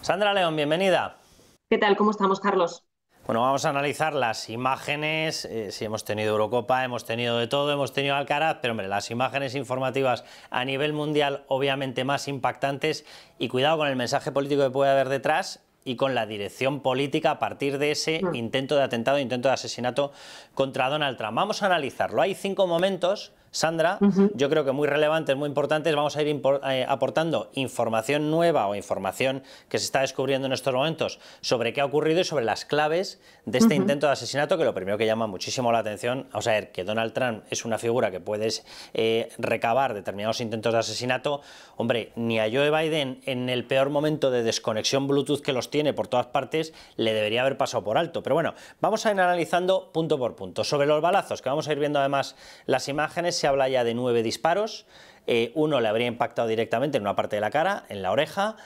Sandra León, bienvenida. ¿Qué tal? ¿Cómo estamos, Carlos? Bueno, vamos a analizar las imágenes. Si hemos tenido Eurocopa, hemos tenido de todo, hemos tenido Alcaraz, pero hombre, las imágenes informativas a nivel mundial obviamente más impactantes, y cuidado con el mensaje político que puede haber detrás y con la dirección política a partir de ese intento de atentado, intento de asesinato contra Donald Trump. Vamos a analizarlo. Hay 5 momentos, Sandra, yo creo que muy relevantes, muy importantes. Vamos a ir aportando información nueva o información que se está descubriendo en estos momentos sobre qué ha ocurrido y sobre las claves de este intento de asesinato, que lo primero que llama muchísimo la atención, vamos a ver, que Donald Trump es una figura que puedes recabar determinados intentos de asesinato. Hombre, ni a Joe Biden, en el peor momento de desconexión Bluetooth que los tiene por todas partes, le debería haber pasado por alto. Pero bueno, vamos a ir analizando punto por punto. Sobre los balazos, que vamos a ir viendo además las imágenes, se habla ya de 9 disparos. Uno le habría impactado directamente en una parte de la cara, en la oreja.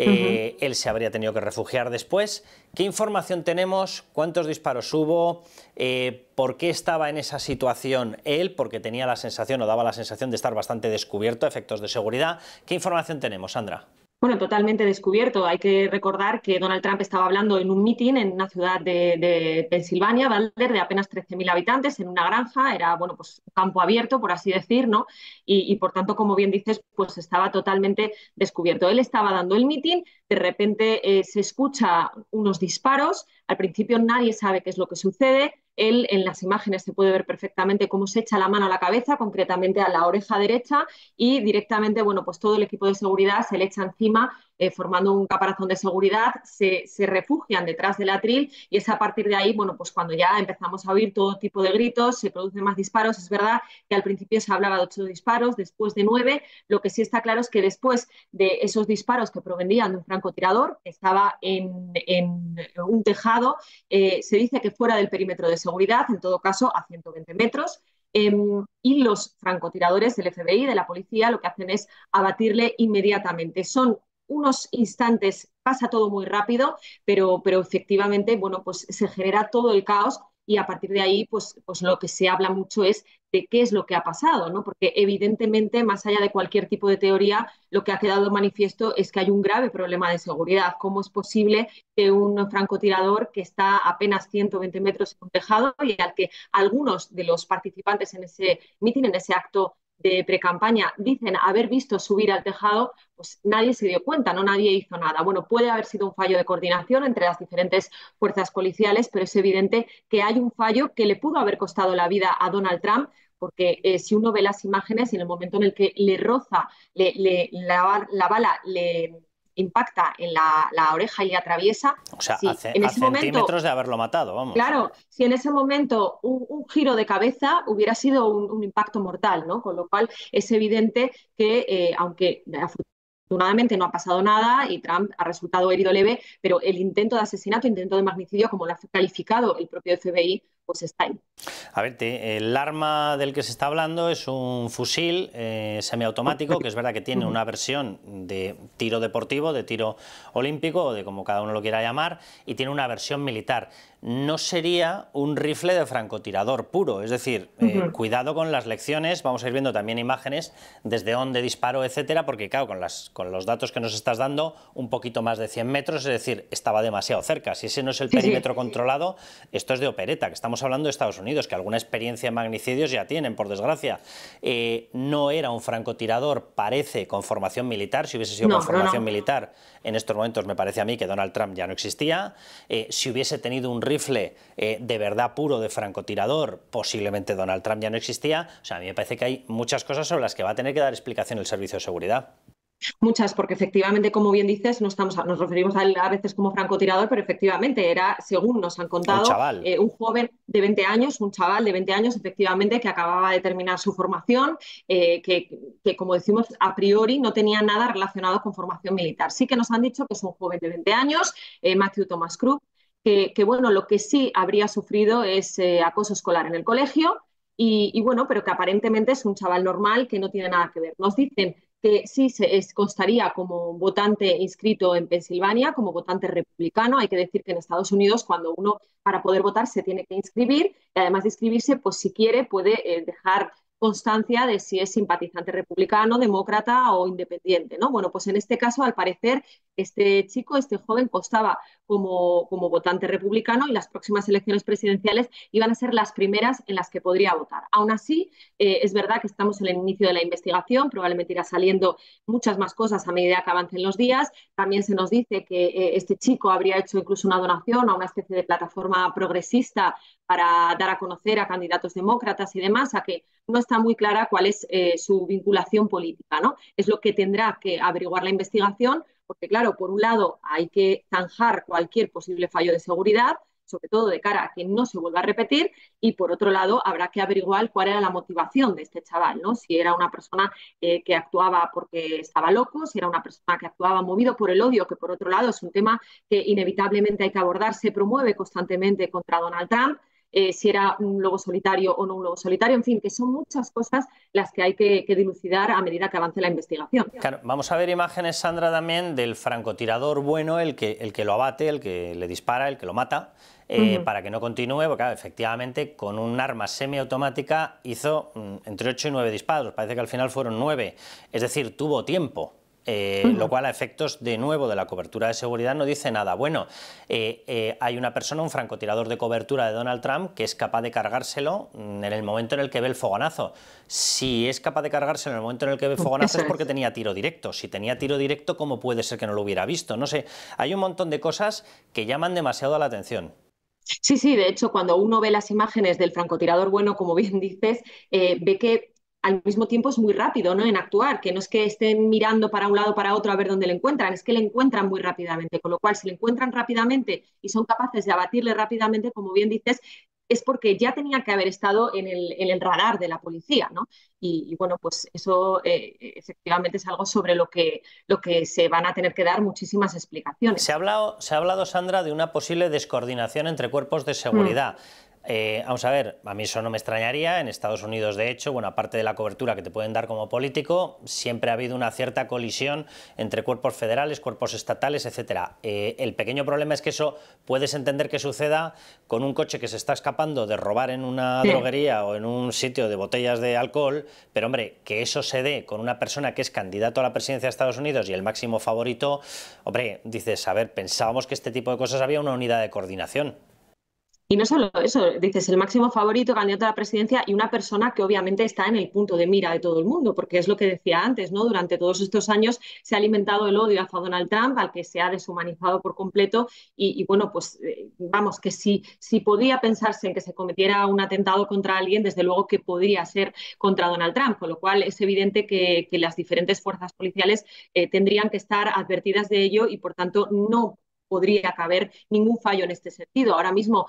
Él se habría tenido que refugiar después. ¿Qué información tenemos? ¿Cuántos disparos hubo? ¿Por qué estaba en esa situación él? Porque tenía la sensación, o daba la sensación, de estar bastante descubierto, efectos de seguridad. ¿Qué información tenemos, Sandra? Bueno, totalmente descubierto. Hay que recordar que Donald Trump estaba hablando en un mitin en una ciudad de Pensilvania, Balder, de apenas 13.000 habitantes, en una granja. Era, bueno, pues un campo abierto, por así decir, ¿no? Y por tanto, como bien dices, pues estaba totalmente descubierto. Él estaba dando el mitin, de repente se escucha unos disparos. Al principio nadie sabe qué es lo que sucede. Él, en las imágenes se puede ver perfectamente cómo se echa la mano a la cabeza, concretamente a la oreja derecha, y directamente, bueno, pues todo el equipo de seguridad se le echa encima, formando un caparazón de seguridad, se refugian detrás del atril, y es a partir de ahí, bueno, pues cuando ya empezamos a oír todo tipo de gritos, se producen más disparos. Es verdad que al principio se hablaba de 8 disparos, después de 9. Lo que sí está claro es que después de esos disparos, que provenían de un francotirador que estaba en un tejado, se dice que fuera del perímetro de seguridad, en todo caso a 120 metros, y los francotiradores del FBI, de la policía, lo que hacen es abatirle inmediatamente. Son unos instantes, pasa todo muy rápido, pero efectivamente, bueno, pues se genera todo el caos, y a partir de ahí, pues lo que se habla mucho es de qué es lo que ha pasado, ¿no? Porque evidentemente, más allá de cualquier tipo de teoría, lo que ha quedado manifiesto es que hay un grave problema de seguridad. ¿Cómo es posible que un francotirador que está a apenas 120 metros en un tejado, y al que algunos de los participantes en ese mitin, en ese acto de precampaña, dicen haber visto subir al tejado, pues nadie se dio cuenta, no, nadie hizo nada? Bueno, puede haber sido un fallo de coordinación entre las diferentes fuerzas policiales, pero es evidente que hay un fallo que le pudo haber costado la vida a Donald Trump, porque si uno ve las imágenes, y en el momento en el que le roza, la bala le impacta en la oreja y le atraviesa, O sea, si en a ese momento, centímetros de haberlo matado, vamos. claro, si en ese momento un giro de cabeza hubiera sido un impacto mortal, ¿no? Con lo cual es evidente que, aunque afortunadamente no ha pasado nada y Trump ha resultado herido leve, pero el intento de asesinato, intento de magnicidio, como lo ha calificado el propio FBI, pues está ahí. A ver, el arma del que se está hablando es un fusil semiautomático, que es verdad que tiene una versión de tiro deportivo, de tiro olímpico, o de como cada uno lo quiera llamar, y tiene una versión militar. No sería un rifle de francotirador puro, es decir, cuidado con las lecciones. Vamos a ir viendo también imágenes desde dónde disparó, etcétera, porque claro, con los datos que nos estás dando, un poquito más de 100 metros, es decir, estaba demasiado cerca. Si ese no es el perímetro controlado, esto es de opereta, que estamos hablando de Estados Unidos, que alguna experiencia en magnicidios ya tienen, por desgracia. No era un francotirador, parece, con formación militar. Si hubiese sido con formación militar, en estos momentos me parece a mí que Donald Trump ya no existía. Si hubiese tenido un rifle de verdad puro de francotirador, posiblemente Donald Trump ya no existía. O sea, a mí me parece que hay muchas cosas sobre las que va a tener que dar explicación el servicio de seguridad. Muchas, porque efectivamente, como bien dices, nos referimos a él a veces como francotirador, pero efectivamente era, según nos han Un contado, chaval. un joven de 20 años, un chaval de 20 años, efectivamente, que acababa de terminar su formación, que, como decimos, a priori no tenía nada relacionado con formación militar. Sí que nos han dicho que es un joven de 20 años, Matthew Thomas Crook, que bueno, lo que sí habría sufrido es acoso escolar en el colegio, y bueno, pero que aparentemente es un chaval normal, que no tiene nada que ver. Nos dicen que sí constaría como votante inscrito en Pensilvania, como votante republicano. Hay que decir que en Estados Unidos, cuando uno, para poder votar, se tiene que inscribir, y además de inscribirse, pues si quiere puede dejar constancia de si es simpatizante republicano, demócrata o independiente, ¿no? Bueno, pues en este caso, al parecer, este chico, este joven, constaba como votante republicano y las próximas elecciones presidenciales iban a ser las primeras en las que podría votar. Aún así, es verdad que estamos en el inicio de la investigación, probablemente irá saliendo muchas más cosas a medida que avancen los días. También se nos dice que este chico habría hecho incluso una donación a una especie de plataforma progresista para dar a conocer a candidatos demócratas y demás, a que no está muy clara cuál es su vinculación política, ¿no? Es lo que tendrá que averiguar la investigación, porque claro, por un lado hay que zanjar cualquier posible fallo de seguridad, sobre todo de cara a que no se vuelva a repetir, y por otro lado habrá que averiguar cuál era la motivación de este chaval, ¿no? Si era una persona que actuaba porque estaba loco, si era una persona que actuaba movido por el odio, que por otro lado es un tema que inevitablemente hay que abordar, se promueve constantemente contra Donald Trump, si era un lobo solitario o no un lobo solitario, en fin, que son muchas cosas las que hay que dilucidar a medida que avance la investigación. Claro, vamos a ver imágenes, Sandra, también del francotirador bueno, el que lo abate, el que le dispara, el que lo mata, para que no continúe, porque claro, efectivamente con un arma semiautomática hizo entre 8 y 9 disparos, parece que al final fueron 9, es decir, tuvo tiempo. Lo cual a efectos de nuevo de la cobertura de seguridad no dice nada bueno. Hay una persona, un francotirador de cobertura de Donald Trump, que es capaz de cargárselo en el momento en el que ve el fogonazo. Si es capaz de cargárselo en el momento en el que ve el fogonazo es porque tenía tiro directo. Si tenía tiro directo, ¿cómo puede ser que no lo hubiera visto? No sé, hay un montón de cosas que llaman demasiado la atención. Sí, sí, de hecho, cuando uno ve las imágenes del francotirador bueno, como bien dices, ve que al mismo tiempo es muy rápido, ¿no?, en actuar, que no es que estén mirando para un lado o para otro a ver dónde le encuentran, es que le encuentran muy rápidamente, con lo cual si le encuentran rápidamente y son capaces de abatirle rápidamente, como bien dices, es porque ya tenía que haber estado en el radar de la policía, ¿no? Bueno, pues eso efectivamente es algo sobre lo que se van a tener que dar muchísimas explicaciones. Se ha hablado, Sandra, de una posible descoordinación entre cuerpos de seguridad. Vamos a ver, a mí eso no me extrañaría. En Estados Unidos, de hecho, bueno, aparte de la cobertura que te pueden dar como político, siempre ha habido una cierta colisión entre cuerpos federales, cuerpos estatales, etcétera. El pequeño problema es que eso puedes entender que suceda con un coche que se está escapando de robar en una droguería o en un sitio de botellas de alcohol, pero hombre, que eso se dé con una persona que es candidato a la presidencia de Estados Unidos y el máximo favorito, hombre, dices, a ver, pensábamos que este tipo de cosas había una unidad de coordinación. Y no solo eso, dices el máximo favorito, candidato a la presidencia y una persona que obviamente está en el punto de mira de todo el mundo, porque es lo que decía antes, ¿no? Durante todos estos años se ha alimentado el odio hacia Donald Trump, al que se ha deshumanizado por completo bueno, pues vamos, que si podía pensarse en que se cometiera un atentado contra alguien, desde luego que podría ser contra Donald Trump, con lo cual es evidente que las diferentes fuerzas policiales tendrían que estar advertidas de ello y por tanto no podría caber ningún fallo en este sentido. Ahora mismo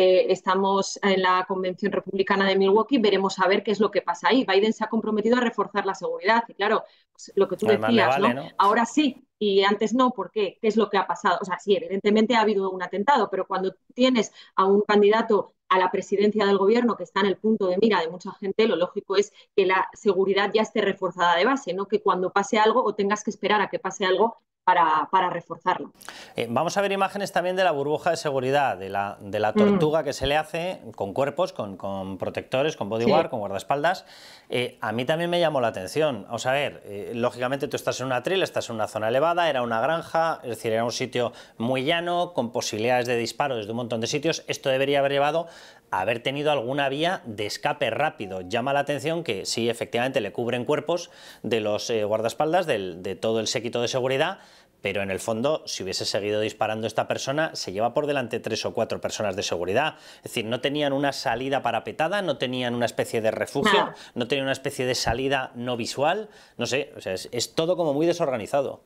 estamos en la Convención Republicana de Milwaukee, veremos a ver qué es lo que pasa ahí. Biden se ha comprometido a reforzar la seguridad y claro, pues lo que tú Además, decías, vale, ¿no? ¿no? Ahora sí y antes no, ¿por qué? ¿Qué es lo que ha pasado? O sea, sí, evidentemente ha habido un atentado, pero cuando tienes a un candidato a la presidencia del gobierno que está en el punto de mira de mucha gente, lo lógico es que la seguridad ya esté reforzada de base, no que cuando pase algo o tengas que esperar a que pase algo para reforzarlo. Vamos a ver imágenes también de la burbuja de seguridad, de la tortuga que se le hace con cuerpos, con protectores, con bodyguard, con guardaespaldas. A mí también me llamó la atención. Vamos a ver, lógicamente tú estás en una tril, estás en una zona elevada, era una granja, es decir, era un sitio muy llano, con posibilidades de disparo desde un montón de sitios. Esto debería haber llevado a haber tenido alguna vía de escape rápido. Llama la atención que sí, efectivamente, le cubren cuerpos de los guardaespaldas, de todo el séquito de seguridad, pero en el fondo, si hubiese seguido disparando esta persona, se lleva por delante 3 o 4 personas de seguridad. Es decir, no tenían una salida parapetada, no tenían una especie de refugio, no tenían una especie de salida no visual, no sé, o sea, es todo como muy desorganizado.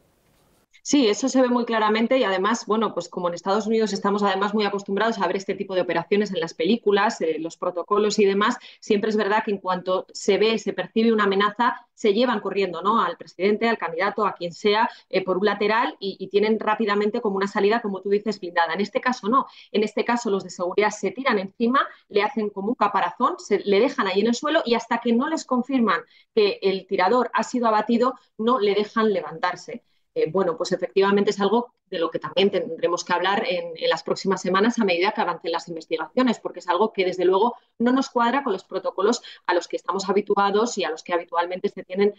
Sí, eso se ve muy claramente y además, bueno, pues como en Estados Unidos estamos además muy acostumbrados a ver este tipo de operaciones en las películas, los protocolos y demás, siempre es verdad que en cuanto se ve, se percibe una amenaza, se llevan corriendo, ¿no?, al presidente, al candidato, a quien sea, por un lateral y tienen rápidamente como una salida, como tú dices, blindada. En este caso no, en este caso los de seguridad se tiran encima, le hacen como un caparazón, le dejan ahí en el suelo y hasta que no les confirman que el tirador ha sido abatido, no le dejan levantarse. Bueno, pues efectivamente es algo de lo que también tendremos que hablar en las próximas semanas a medida que avancen las investigaciones, porque es algo que desde luego no nos cuadra con los protocolos a los que estamos habituados y a los que habitualmente se tienen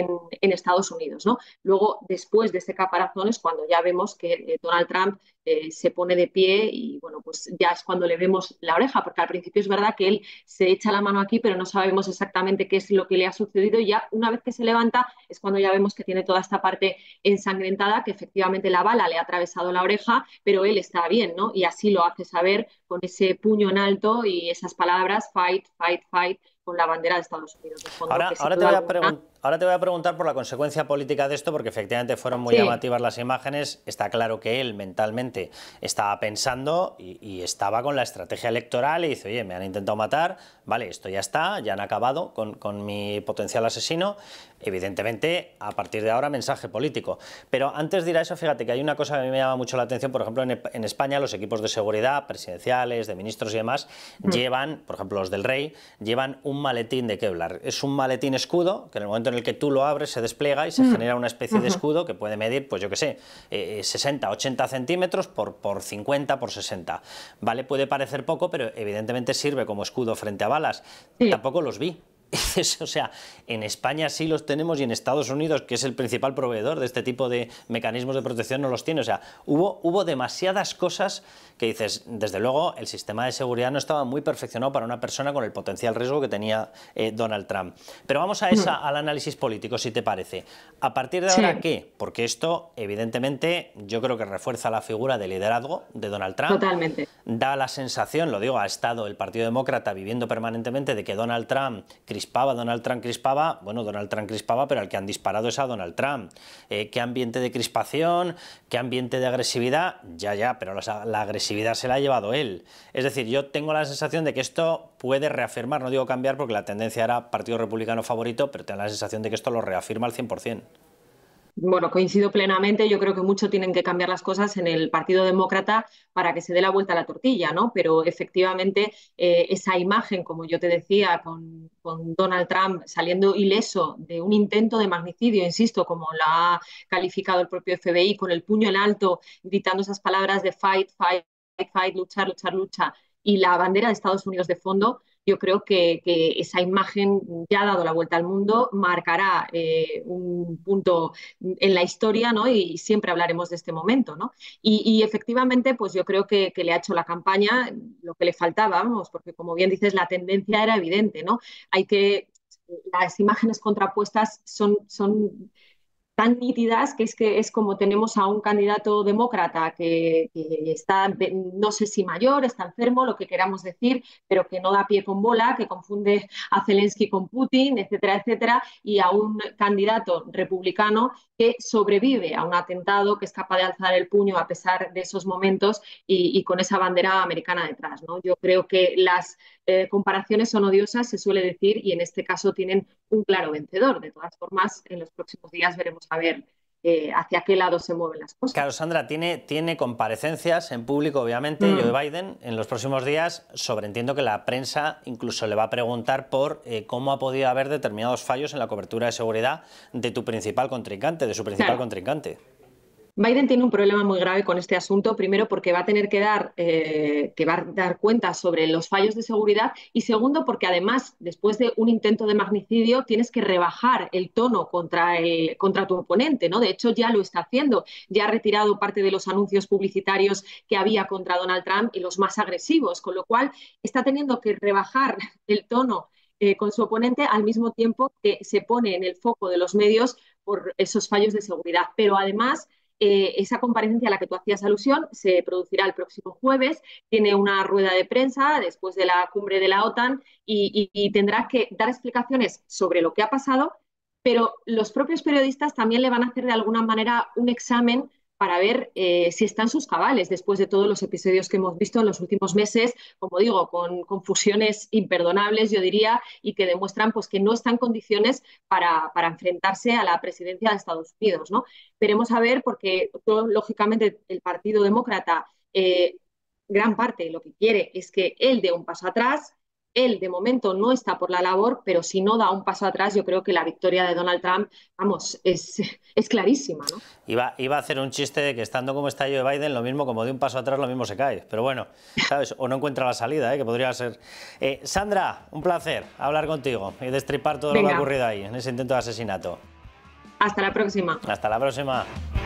en Estados Unidos, ¿no? Luego, después de este caparazón es cuando ya vemos que Donald Trump se pone de pie y bueno, pues ya es cuando le vemos la oreja, porque al principio es verdad que él se echa la mano aquí, pero no sabemos exactamente qué es lo que le ha sucedido y ya una vez que se levanta es cuando ya vemos que tiene toda esta parte ensangrentada, que efectivamente la bala le ha atravesado la oreja, pero él está bien, ¿no? Y así lo hace saber con ese puño en alto y esas palabras, fight, fight, fight, con la bandera de Estados Unidos de fondo, Ahora, que sin duda alguna... ahora te voy a preguntar por la consecuencia política de esto, porque efectivamente fueron muy Sí. llamativas las imágenes. Está claro que él mentalmente estaba pensando y estaba con la estrategia electoral y dice, oye, me han intentado matar, vale, esto ya está, ya han acabado con mi potencial asesino. Evidentemente, a partir de ahora, mensaje político. Pero antes de ir a eso, fíjate que hay una cosa que a mí me llama mucho la atención. Por ejemplo, en España los equipos de seguridad, presidenciales, de ministros y demás, llevan, por ejemplo los del Rey, llevan un maletín de Kevlar. Es un maletín escudo que en el momento en el que tú lo abres se despliega y se genera una especie de escudo que puede medir, pues yo qué sé, 60, 80 centímetros por 50, por 60. ¿Vale? Puede parecer poco, pero evidentemente sirve como escudo frente a balas. Sí. Tampoco los vi. O sea, en España sí los tenemos y en Estados Unidos, que es el principal proveedor de este tipo de mecanismos de protección, no los tiene. O sea, hubo demasiadas cosas que dices, desde luego el sistema de seguridad no estaba muy perfeccionado para una persona con el potencial riesgo que tenía Donald Trump. Pero vamos al análisis político, si te parece. ¿A partir de ahora qué? Porque esto, evidentemente, yo creo que refuerza la figura de liderazgo de Donald Trump. Totalmente. Da la sensación, lo digo, ha estado el Partido Demócrata viviendo permanentemente de que Donald Trump crispaba, bueno, Donald Trump crispaba, pero al que han disparado es a Donald Trump. ¿Qué ambiente de crispación? ¿Qué ambiente de agresividad? Ya, pero la agresividad se la ha llevado él. Es decir, yo tengo la sensación de que esto puede reafirmar, no digo cambiar porque la tendencia era Partido Republicano favorito, pero tengo la sensación de que esto lo reafirma al 100%. Bueno, coincido plenamente. Yo creo que mucho tienen que cambiar las cosas en el Partido Demócrata para que se dé la vuelta a la tortilla, ¿no? Pero efectivamente esa imagen, como yo te decía, con Donald Trump saliendo ileso de un intento de magnicidio, insisto, como la ha calificado el propio FBI, con el puño en alto, gritando esas palabras de fight, fight, fight, luchar, luchar, lucha, y la bandera de Estados Unidos de fondo, yo creo que esa imagen ya ha dado la vuelta al mundo, marcará un punto en la historia, ¿no? Y siempre hablaremos de este momento, ¿no? Y efectivamente, pues yo creo que le ha hecho la campaña lo que le faltaba, vamos, porque como bien dices, la tendencia era evidente, ¿no? Las imágenes contrapuestas son tan nítidas que es como tenemos a un candidato demócrata que está, no sé si mayor, está enfermo, lo que queramos decir, pero que no da pie con bola, que confunde a Zelensky con Putin, etcétera, etcétera, y a un candidato republicano que sobrevive a un atentado, que es capaz de alzar el puño a pesar de esos momentos y con esa bandera americana detrás, ¿no? Yo creo que las comparaciones son odiosas, se suele decir, y en este caso tienen un claro vencedor. De todas formas, en los próximos días veremos a ver hacia qué lado se mueven las cosas. Claro, Sandra, tiene comparecencias en público, obviamente, Joe Biden, en los próximos días. Entiendo que la prensa incluso le va a preguntar por cómo ha podido haber determinados fallos en la cobertura de seguridad de tu principal contrincante, de su principal contrincante. Biden tiene un problema muy grave con este asunto, primero porque va a tener que va a dar cuenta sobre los fallos de seguridad y segundo porque además, después de un intento de magnicidio, tienes que rebajar el tono contra tu oponente, ¿no? De hecho, ya lo está haciendo. Ya ha retirado parte de los anuncios publicitarios que había contra Donald Trump y los más agresivos, con lo cual está teniendo que rebajar el tono con su oponente al mismo tiempo que se pone en el foco de los medios por esos fallos de seguridad. Pero además esa comparecencia a la que tú hacías alusión se producirá el próximo jueves, tiene una rueda de prensa después de la cumbre de la OTAN y tendrá que dar explicaciones sobre lo que ha pasado, pero los propios periodistas también le van a hacer de alguna manera un examen para ver si están sus cabales después de todos los episodios que hemos visto en los últimos meses, como digo, con confusiones imperdonables, yo diría, y que demuestran pues, que no está en condiciones para enfrentarse a la presidencia de Estados Unidos, ¿no? Veremos a ver, porque todo, lógicamente el Partido Demócrata, gran parte lo que quiere es que él dé un paso atrás, Él, de momento, no está por la labor, pero si no da un paso atrás, yo creo que la victoria de Donald Trump, vamos, es clarísima, ¿no? Iba a hacer un chiste de que estando como está Joe Biden, lo mismo, como de un paso atrás, lo mismo se cae. Pero bueno, ¿sabes? O no encuentra la salida, que podría ser. Sandra, un placer hablar contigo y destripar todo lo que ha ocurrido ahí, en ese intento de asesinato. Hasta la próxima. Hasta la próxima.